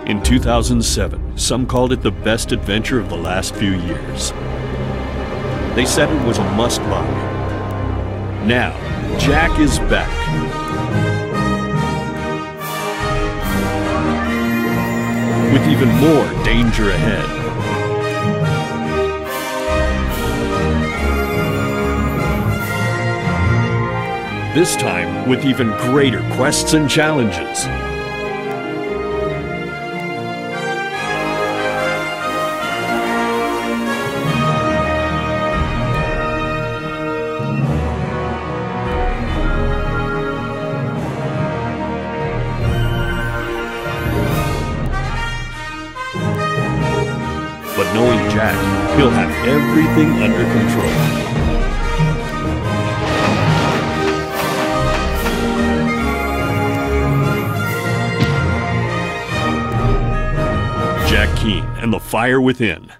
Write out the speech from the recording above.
In 2007, some called it the best adventure of the last few years. They said it was a must-buy. Now, Jack is back. With even more danger ahead. This time with even greater quests and challenges. But knowing Jack, he'll have everything under control. Keane and the fire within.